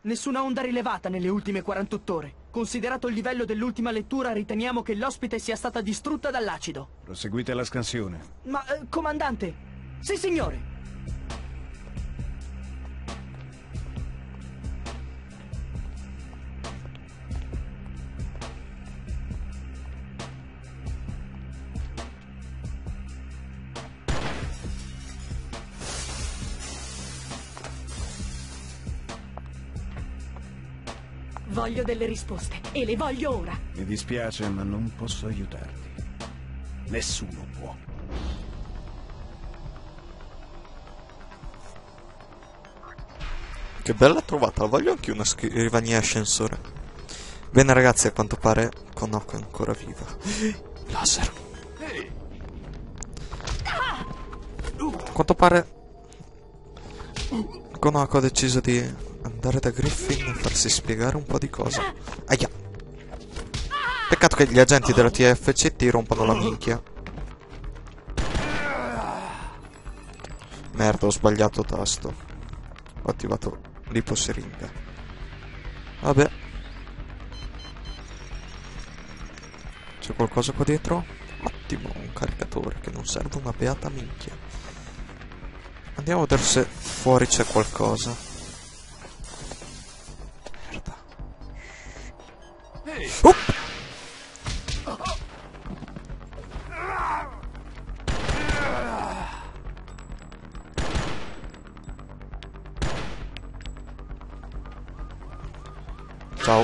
Nessuna onda rilevata nelle ultime 48 ore. Considerato il livello dell'ultima lettura, riteniamo che l'ospite sia stata distrutta dall'acido. Proseguite la scansione. Ma, comandante... Sì, signore! Voglio delle risposte, e le voglio ora. Mi dispiace, ma non posso aiutarti. Nessuno può. Che bella trovata, voglio anche una scrivania ascensore. Bene ragazzi, a quanto pare Konoko è ancora viva. Laser. A quanto pare Konoko ha deciso di andare da Griffin e farsi spiegare un po' di cose. Aia. Peccato che gli agenti della TFC ti rompono la minchia. Merda, ho sbagliato tasto. Ho attivato l'iposeringa. Vabbè. C'è qualcosa qua dietro? Ottimo, un caricatore che non serve una beata minchia. Andiamo a vedere se fuori c'è qualcosa. Merda. Ciao.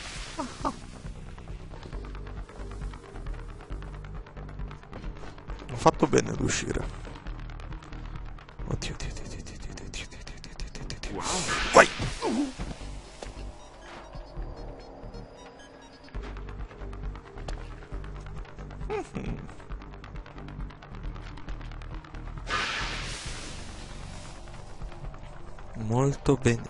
Ho fatto bene ad uscire. Oddio, oddio, oddio, oddio, oddio, oddio, oddio, oddio, oddio. Vai! Molto bene.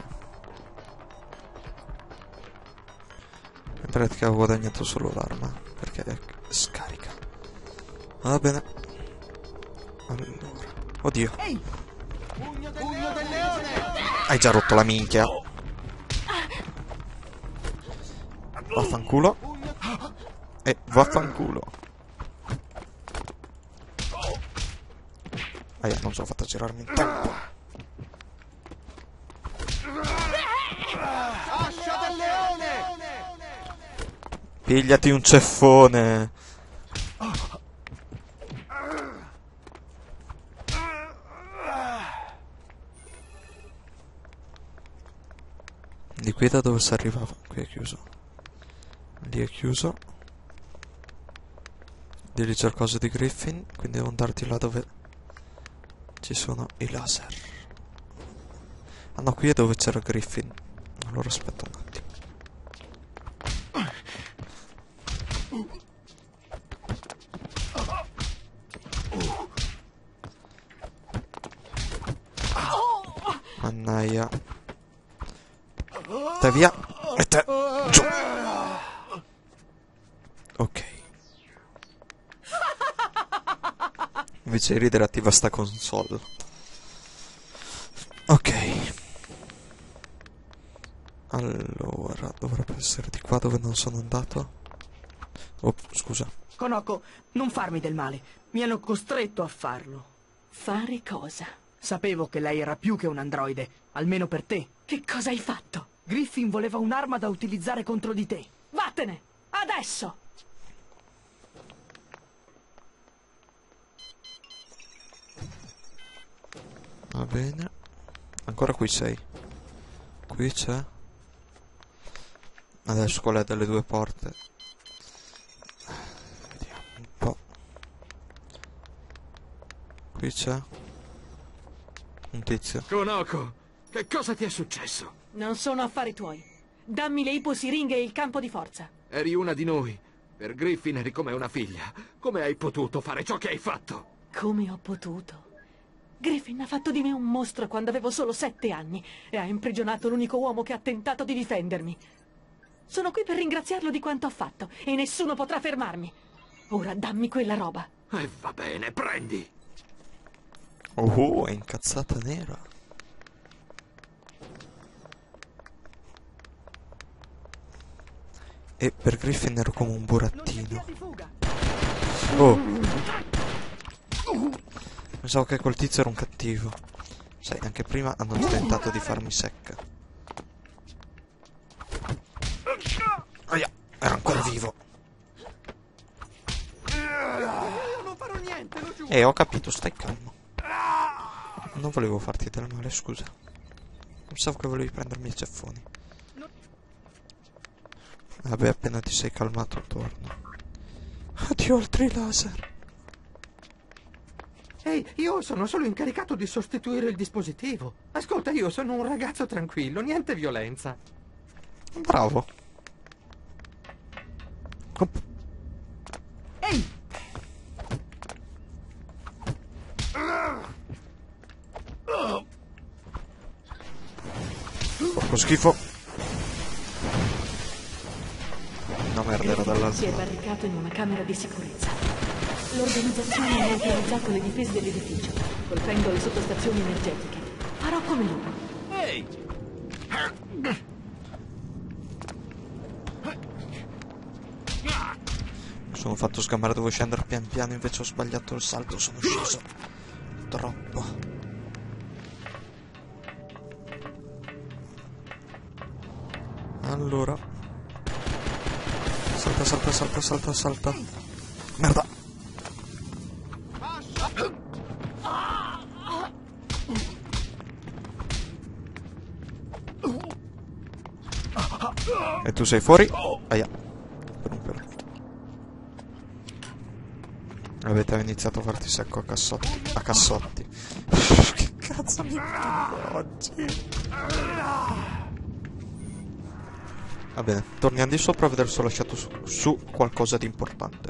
In pratica ho guadagnato solo l'arma, perché è scarica. Va bene. Allora. Oddio. Hai già rotto la minchia. Vaffanculo. E vaffanculo. Non sono fatta girarmi in tempo. Pigliati un ceffone. Di qui da dove si arrivava? Qui è chiuso. Lì è chiuso. Di lì c'è il coso di Griffin, quindi devo andarti là dove ci sono i laser. Ah no, qui è dove c'era Griffin. Allora aspetta un attimo. Mannaia. Te via. E te giù. Ok. Invece di ridere attiva sta console. Ok. Allora, dovrebbe essere di qua dove non sono andato. Oh, scusa. Konoko, non farmi del male. Mi hanno costretto a farlo. Fare cosa? Sapevo che lei era più che un androide, almeno per te. Che cosa hai fatto? Griffin voleva un'arma da utilizzare contro di te. Vattene! Adesso! Va bene. Ancora qui sei. Qui c'è. Adesso qual è delle due porte? Vediamo un po'. Qui c'è un tizio. Konoko, che cosa ti è successo? Non sono affari tuoi. Dammi le iposiringhe e il campo di forza. Eri una di noi. Per Griffin eri come una figlia. Come hai potuto fare ciò che hai fatto? Come ho potuto? Griffin ha fatto di me un mostro quando avevo solo 7 anni e ha imprigionato l'unico uomo che ha tentato di difendermi. Sono qui per ringraziarlo di quanto ha fatto e nessuno potrà fermarmi. Ora dammi quella roba. E va bene, prendi. Oh, è incazzata nera. E per Griffin ero come un Non c'è burattino. via di fuga. Oh! Pensavo che quel tizio era un cattivo. Sai, anche prima hanno tentato di farmi secca. Aia, era ancora vivo. Non farò niente, lo giuro. Ho capito, stai calmo. Non volevo farti del male, scusa. Pensavo che volevi prendermi i ceffoni. Vabbè, appena ti sei calmato torno. Addio altri laser. Ehi, io sono solo incaricato di sostituire il dispositivo. Ascolta, io sono un ragazzo tranquillo, niente violenza. Bravo. Op. Ehi! Porco schifo. No, merda, era Si dall'altro. è barricato in una camera di sicurezza. L'organizzazione ha neutralizzato le difese dell'edificio, colpendo le sottostazioni energetiche. Farò come loro. Ehi! Mi sono fatto sgamare, dovevo scendere pian piano, invece ho sbagliato il salto, sono sceso troppo. Allora, salta, salta, salta, salta, salta. Merda. E tu sei fuori? Aia. Per un pelo. Avete iniziato a farti secco a cassotti. A cassotti. Che cazzo mi prende oggi? Va bene, torniamo di sopra a vedere se ho lasciato su qualcosa di importante.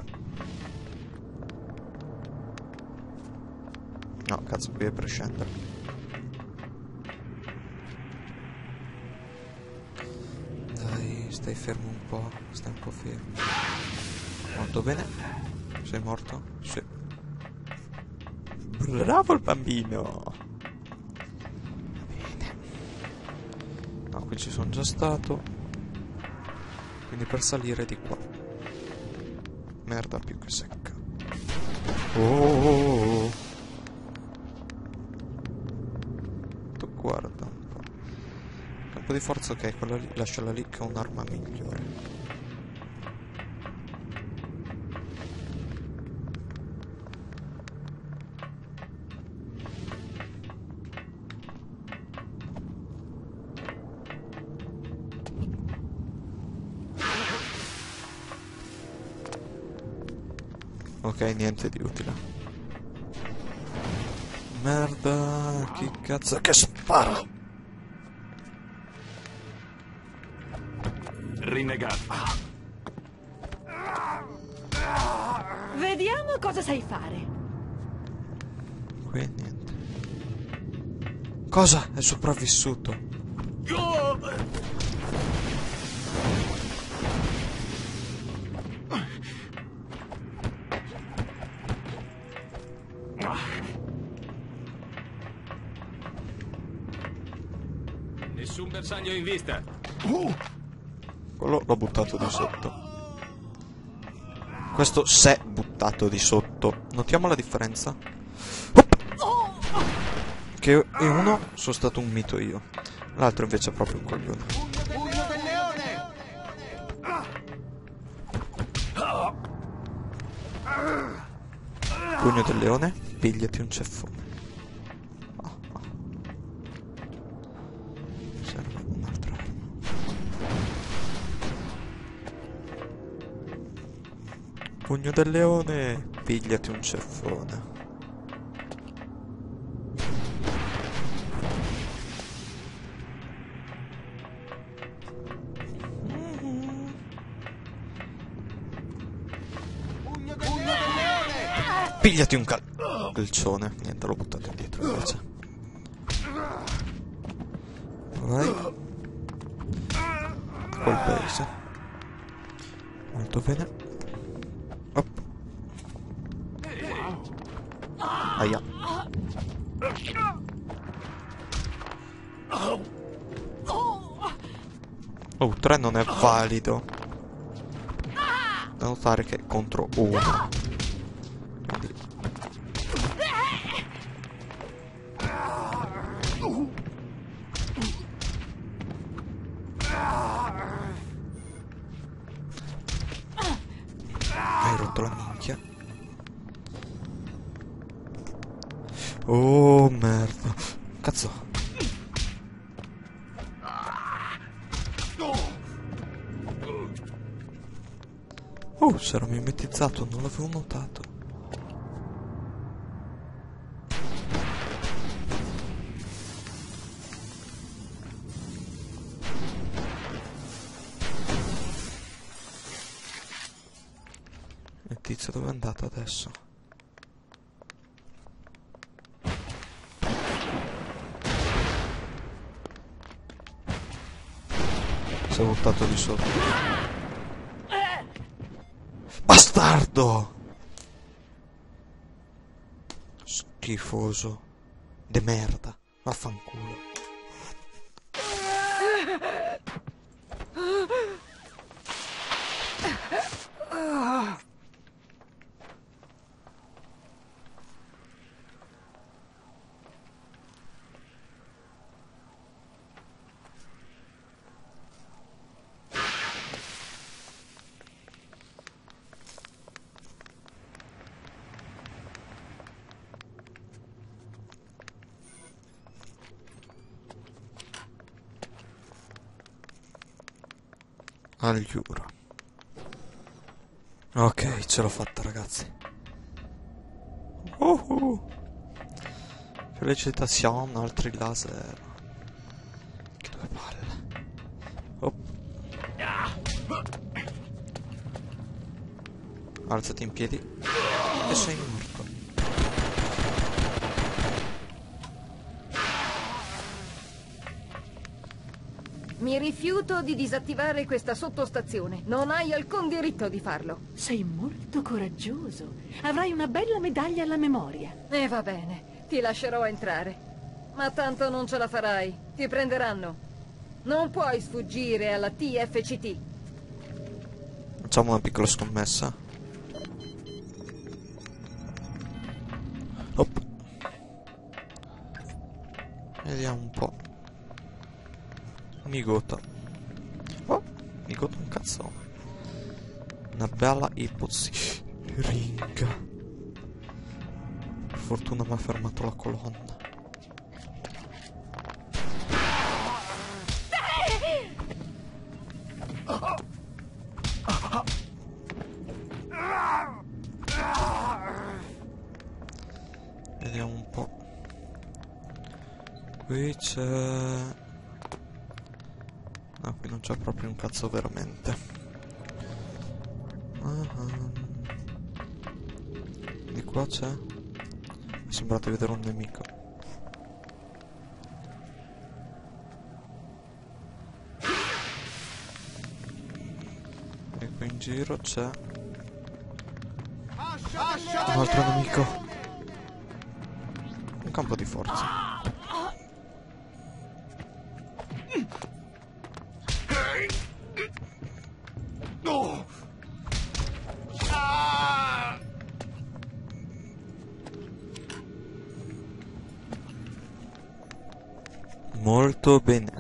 No, cazzo, qui è per scendere. Dai, stai fermo un po', stai un po' fermo. Molto bene. Sei morto? Sì. Bravo il bambino. Bene. No, qui ci sono già stato. Quindi per salire di qua. Merda più che secca. Oh. Tu guarda un po'. Campo di forza, ok, quella lì, lasciala lì che è un'arma migliore. Ok, niente di utile. Merda, chi cazzo che spara? Rinnegato. Vediamo cosa sai fare. Qui niente. Cosa? È sopravvissuto. Nessun bersaglio in vista. Quello l'ho buttato di sotto. Questo s'è buttato di sotto. Notiamo la differenza? Che uno sono stato un mito io. L'altro invece è proprio un coglione. Pugno del leone, pigliati un ceffone. Serve un'altra arma. Pugno del leone, pigliati un ceffone. Pigliati un calcione. Niente, l'ho buttato indietro invece. Vai. Col paese. Molto bene. Op. Aia. Oh, 3 non è valido. Da notare che è contro uno. Quindi... Hai rotto la minchia. Oh merda. Cazzo. Oh, si era mimetizzato, non l'avevo notato. Il tizio dove è andato adesso? Si è buttato di sotto. Bastardo! Schifoso. De merda. Vaffanculo. Allora. Ok, ce l'ho fatta, ragazzi. Felicitazioni, altri laser. Che due palle. Oh. Alzati in piedi. E sei morto. Mi rifiuto di disattivare questa sottostazione. Non hai alcun diritto di farlo. Sei molto coraggioso. Avrai una bella medaglia alla memoria. E va bene, ti lascerò entrare. Ma tanto non ce la farai. Ti prenderanno. Non puoi sfuggire alla TFCT. Facciamo una piccola scommessa. Op. Vediamo un po'. Migota. Oh, Migota un cazzo. Una bella ipotesi. Ringa. Per fortuna mi ha fermato la colonna. Vediamo un po'. Qui c'è... Ah, qui non c'è proprio un cazzo veramente. Di qua c'è... Mi sembra di vedere un nemico. E qui in giro c'è... un altro nemico. Un campo di forza. Molto bene.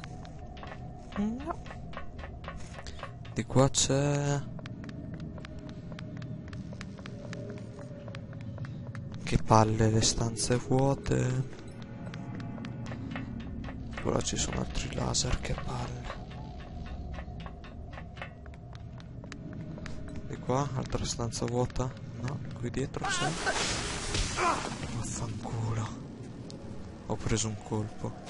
Di qua c'è... Che palle, le stanze vuote. Ora ci sono altri laser, che palle. Di qua, altra stanza vuota. No, qui dietro c'è... Vaffanculo. Ho preso un colpo.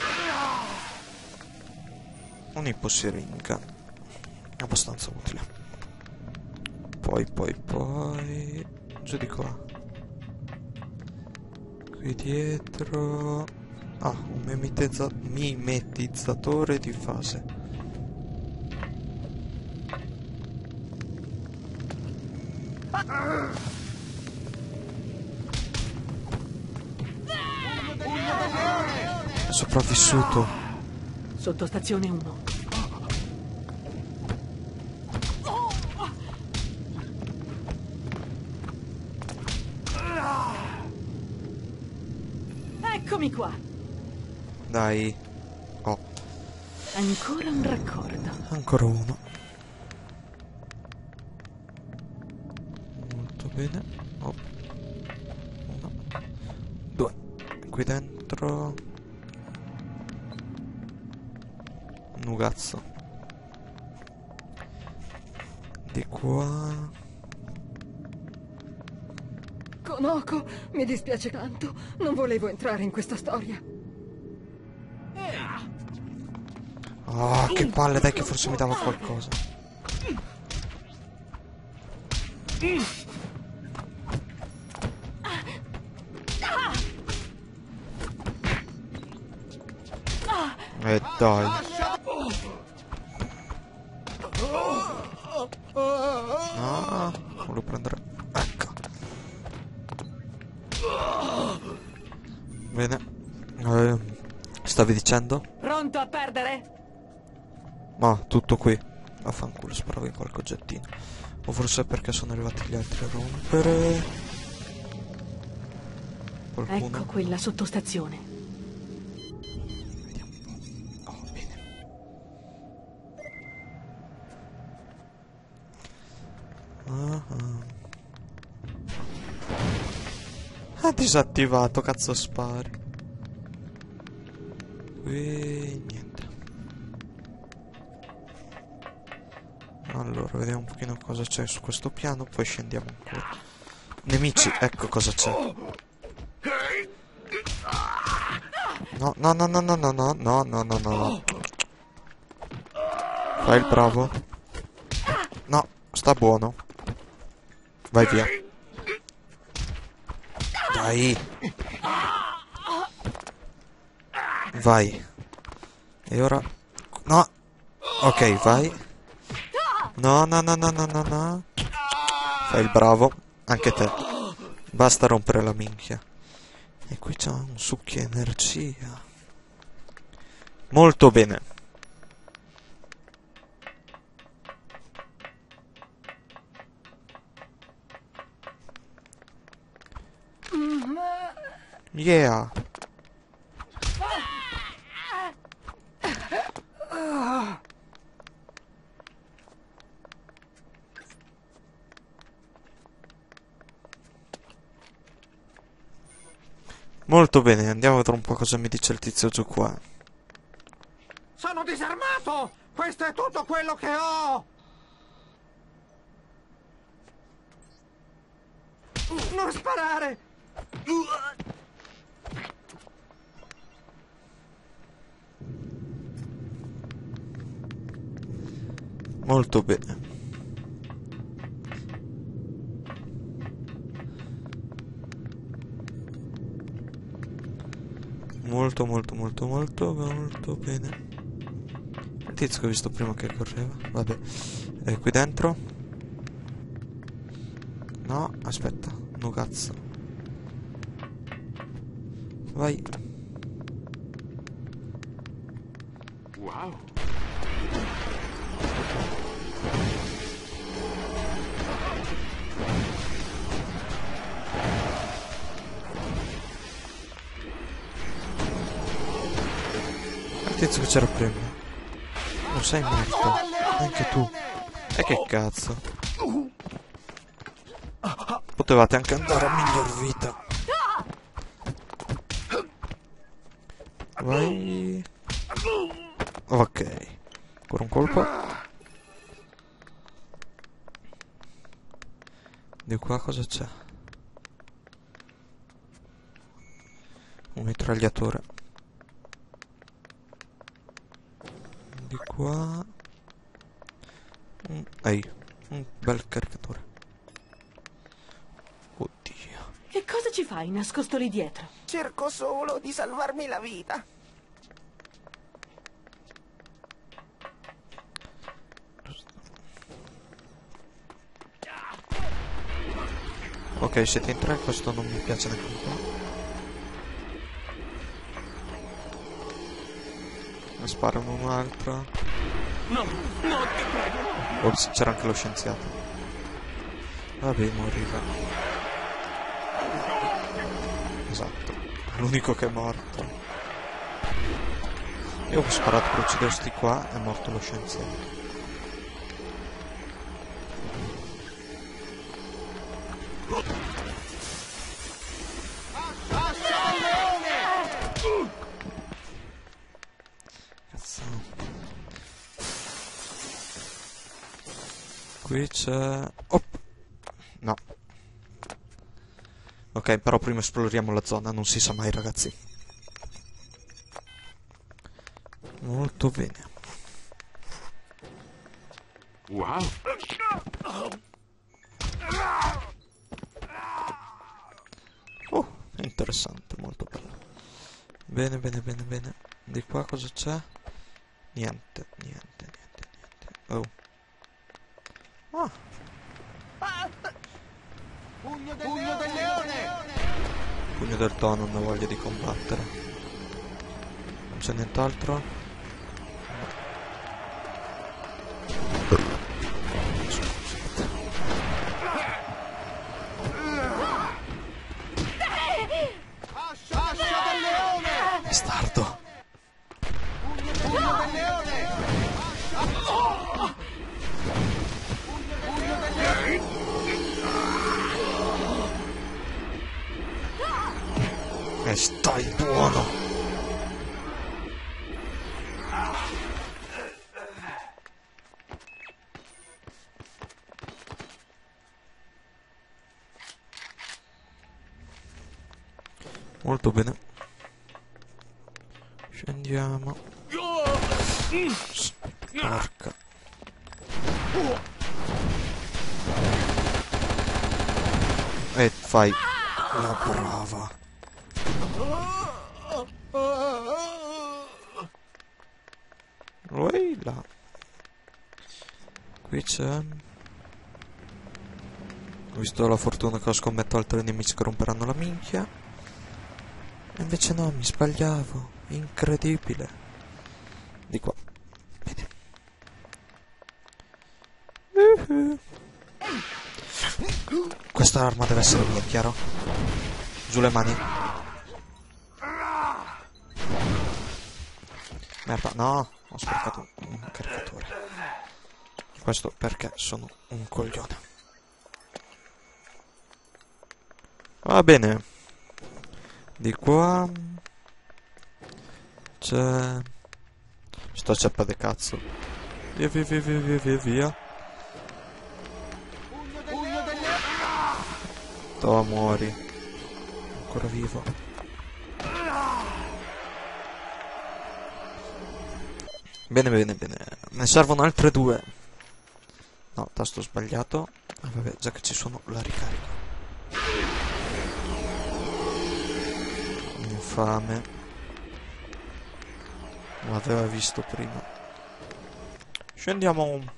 Un'iposiringa. Abbastanza utile. Poi... Giù di qua. Qui dietro... Ah, un mimetizzatore di fase. È sopravvissuto. Sottostazione 1. eccomi qua. Dai. Oh, Ancora un raccordo. ancora uno. Molto bene. Oh. Uno. Due. Qui dentro. Nugazzo. Di qua. Konoko, mi dispiace tanto. Non volevo entrare in questa storia. Ah, che palle, dai che forse mi dava qualcosa. Dai. No, volevo prendere. Ecco. Bene. Stavi dicendo? Pronto a perdere? Ma tutto qui. Vaffanculo, speravo in qualche oggettino. O forse perché sono arrivati gli altri a rompere. Qualcuno? Ecco quella sottostazione. Vediamo un po'. Oh, bene. Ha disattivato, cazzo spari. Qui niente. Allora, vediamo un pochino cosa c'è su questo piano, poi scendiamo ancora. Nemici, ecco cosa c'è. No, no, no, no, no, no, no, no, no, no, no. Fai il bravo. No, sta buono. Vai via. Dai. Vai. E ora... No. Ok, vai. No, no, no, no, no, no, no. Fai il bravo. Anche te. Basta rompere la minchia. E qui c'è un succhio energia. Molto bene. Yeah. Molto bene, andiamo a vedere un po' cosa mi dice il tizio giù qua. Sono disarmato! Questo è tutto quello che ho! Non sparare! Molto bene. Molto bene. Il tizio che ho visto prima che correva. Vabbè. Qui dentro. No, aspetta. No cazzo. Vai. Wow. Il tizio che c'era prima. Non sei morto. Anche tu. E che cazzo. Potevate anche andare a miglior vita. Vai. Ok. Ancora un colpo. Di qua cosa c'è? Un mitragliatore. Di qua. Ehi, un bel caricatore. Oddio. Che cosa ci fai nascosto lì dietro? Cerco solo di salvarmi la vita. Ok, siete in tre, questo non mi piace neanche un po'. Ne sparano un'altra. No, no, ti prego. Ops, c'era anche lo scienziato. Vabbè, moriva. Esatto. L'unico che è morto. Io ho sparato per uccidere sti qua, è morto lo scienziato. Cazzo. Qui c'è... Oh! No. Ok, però prima esploriamo la zona, non si sa mai, ragazzi. Molto bene. Wow. Oh, è interessante, molto bello. Bene, bene, bene, bene. Di qua cosa c'è? Niente, niente, niente, niente. Oh. Ah. Pugno del leone! Pugno del tono, non ho voglia di combattere. Non c'è nient'altro? Bastardo. E stai buono. Molto bene. Scendiamo. Porca. E fai la brava. Uè là. Qui c'è. Ho visto la fortuna che ho scommetto altri nemici che romperanno la minchia. E invece no, mi sbagliavo. Incredibile. Di qua. Bene. Questa arma deve essere mia, chiaro? Giù le mani. Merda, no, ho sprecato un caricatore. Questo perché sono un coglione. Va bene. Di qua c'è... Sto ceppa de cazzo. Via, via, via, via, via, via, via. Toh, muori. Ancora vivo. Bene, bene, bene. Ne servono altre due. No, tasto sbagliato. Ah, vabbè, già che ci sono, la ricarico. Infame. L'aveva visto prima. Scendiamo.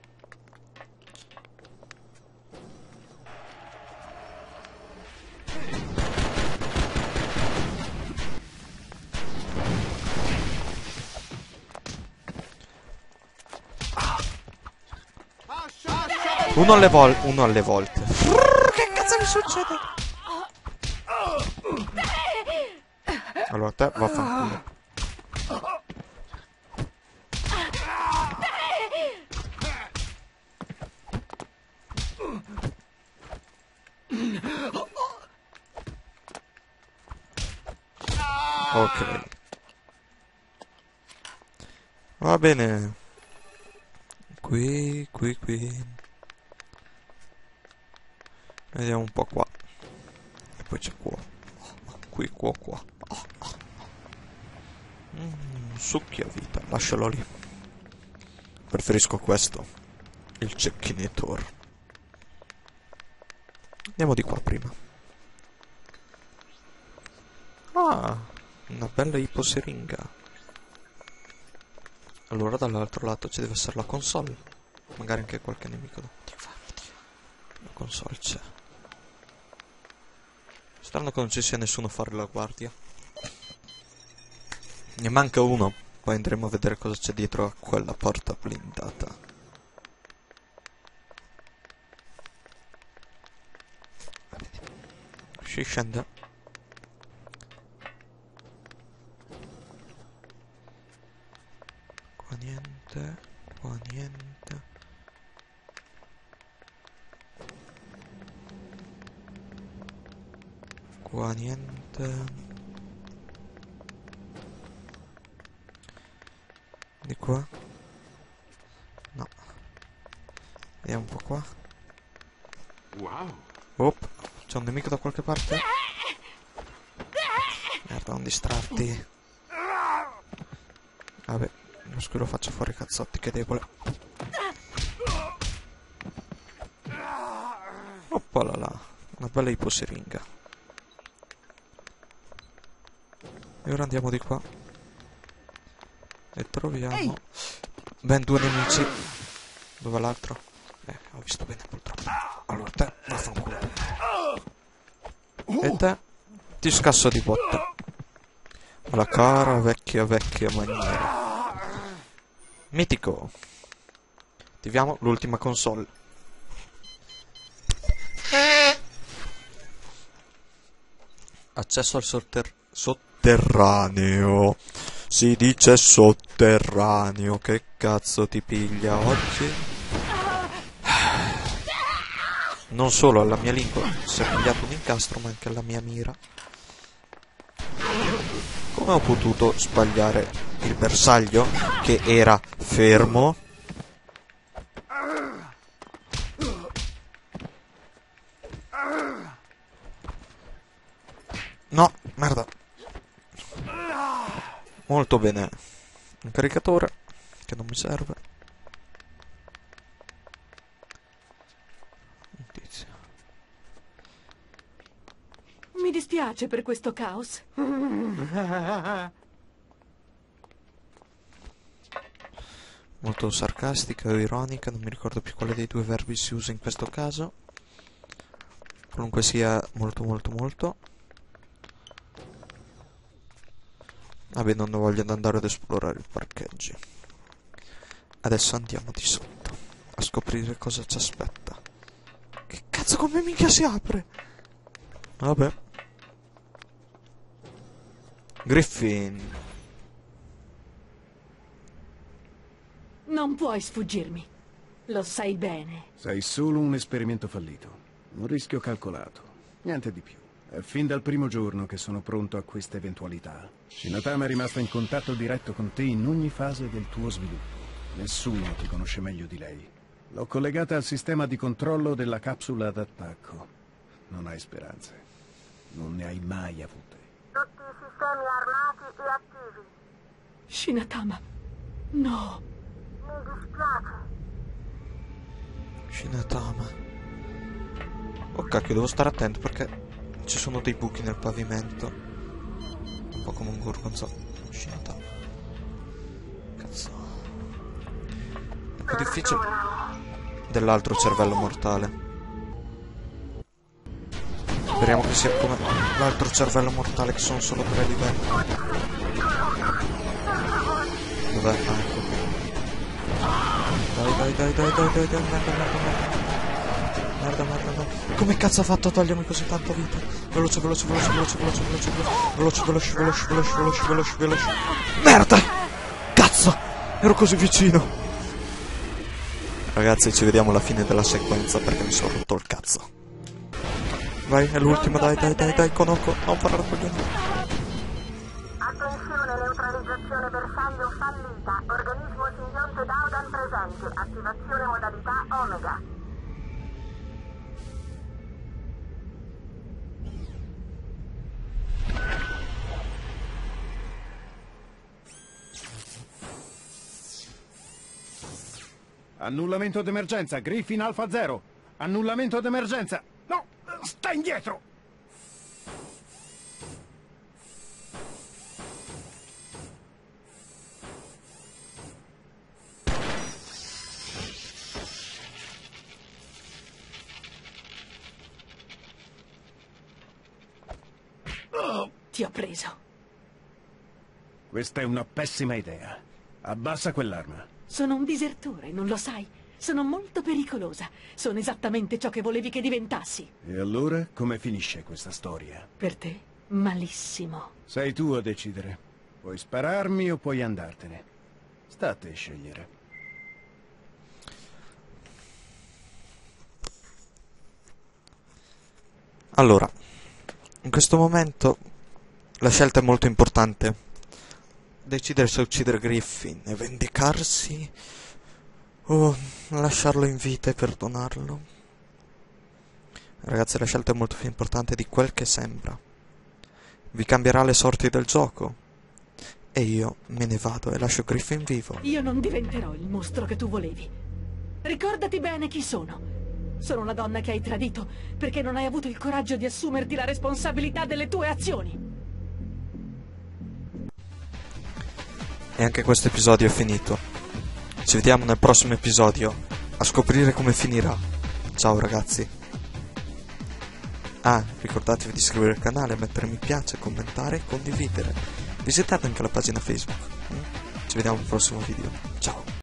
Uno alle volte. Che cazzo mi succede? Allora te vaffanculo. Ok. Va bene. Qui. Vediamo un po' qua. E poi c'è qua. Qui, qua. Succhia vita, lascialo lì. Preferisco questo. Il cecchinetore. Andiamo di qua prima. Ah, una bella iposeringa. Allora dall'altro lato ci deve essere la console. Magari anche qualche nemico. La console c'è. Strano che non ci sia nessuno a fare la guardia. Ne manca uno. Poi andremo a vedere cosa c'è dietro a quella porta blindata. Si scende. niente. Qua niente. Qua niente. Di qua? No. Vediamo un po' qua. Wow. Op, c'è un nemico da qualche parte? Merda, non distrarti. Vabbè, lo scudo lo faccio fuori, cazzotti, che debole. Oppala là, una bella iposiringa. E ora andiamo di qua. E troviamo... ben 2 nemici. Dove l'altro? Ho visto bene purtroppo. Allora te, vaffanculo. E te, ti scasso di botta. Alla cara vecchia maniera. Mitico. Attiviamo l'ultima console. Accesso al sotterraneo. Si dice sotterraneo. Che cazzo ti piglia oggi? Non solo alla mia lingua si è pigliato un incastro, ma anche alla mia mira. Come ho potuto sbagliare il bersaglio che era fermo? No, merda. Molto bene. Un caricatore che non mi serve. Un tizio. Mi dispiace per questo caos. Molto sarcastica o ironica, non mi ricordo più quale dei due verbi si usa in questo caso. Comunque sia molto. Vabbè, non ho voglia di andare ad esplorare i parcheggi. Adesso andiamo di sotto a scoprire cosa ci aspetta. Che cazzo, come minchia si apre? Vabbè. Griffin. Non puoi sfuggirmi. Lo sai bene. Sei solo un esperimento fallito. Un rischio calcolato. Niente di più. È fin dal primo giorno che sono pronto a questa eventualità. Shinatama è rimasta in contatto diretto con te in ogni fase del tuo sviluppo. Nessuno ti conosce meglio di lei. L'ho collegata al sistema di controllo della capsula d'attacco. Non hai speranze. Non ne hai mai avute. Tutti i sistemi armati e attivi. Shinatama. No. Mi dispiace. Shinatama. Oh cacchio, devo stare attento perché ci sono dei buchi nel pavimento. Un po' come un gorgonzola. Shinatama. Cazzo. È più difficile dell'altro cervello mortale. Speriamo che sia come l'altro cervello mortale, che sono solo 3 livelli. Dov'è? Ah, ecco qui. Dai, merda. Come cazzo ha fatto a togliermi così tanta vita? Veloce. Merda! Cazzo! Ero così vicino. Ragazzi, ci vediamo alla fine della sequenza perché mi sono rotto il cazzo. Vai, è l'ultima, dai, Konoko, non parlare con gli altri. Attenzione, neutralizzazione bersaglio fallita. Organismo simbionte Daudan presente. Attivazione modalità Omega. Annullamento d'emergenza, Griffin Alfa 0. Annullamento d'emergenza. No, sta indietro. Ti ho preso. Questa è una pessima idea. Abbassa quell'arma. Sono un disertore, non lo sai? Sono molto pericolosa. Sono esattamente ciò che volevi che diventassi. E allora come finisce questa storia? Per te, malissimo. Sei tu a decidere. Puoi spararmi o puoi andartene. Sta a te scegliere. Allora, in questo momento la scelta è molto importante. Decidere se uccidere Griffin e vendicarsi o lasciarlo in vita e perdonarlo. Ragazzi, la scelta è molto più importante di quel che sembra. Vi cambierà le sorti del gioco. E io me ne vado e lascio Griffin vivo. Io non diventerò il mostro che tu volevi. Ricordati bene chi sono. Sono la donna che hai tradito perché non hai avuto il coraggio di assumerti la responsabilità delle tue azioni. E anche questo episodio è finito. Ci vediamo nel prossimo episodio a scoprire come finirà. Ciao ragazzi. Ah, ricordatevi di iscrivervi al canale, mettere mi piace, commentare e condividere. Visitate anche la pagina Facebook. Ci vediamo al prossimo video. Ciao.